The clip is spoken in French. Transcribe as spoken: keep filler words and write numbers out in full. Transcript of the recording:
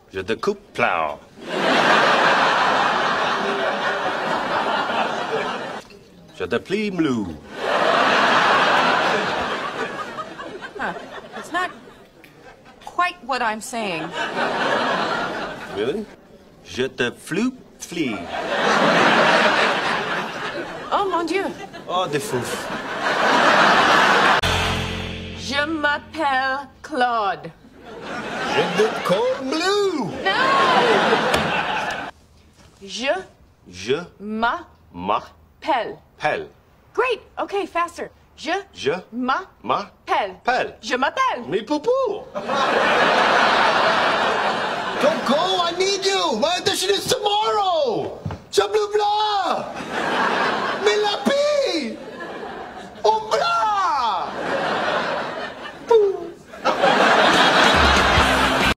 Je te coupe plow. Je te plie mlou. Huh. It's not quite what I'm saying. Really? Je te floue flie. Oh, mon Dieu. Oh, des fouf. Je m'appelle Claude. Je te colle blue. No! Je Je m'appelle. m'appelle. Great. Okay, faster. Je Je m'appelle. m'appelle. Je m'appelle. Mais poupou.